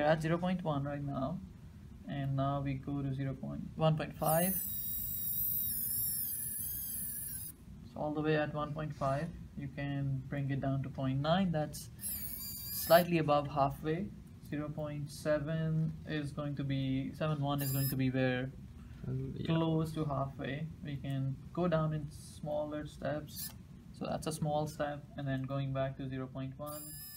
at 0.1 right now, and now we go to 1.5. So all the way at 1.5, you can bring it down to 0.9. That's slightly above halfway. 0.7 is going to be 7.1 is going to be where close to halfway. We can go down in smaller steps. So that's a small step, and then going back to 0.1.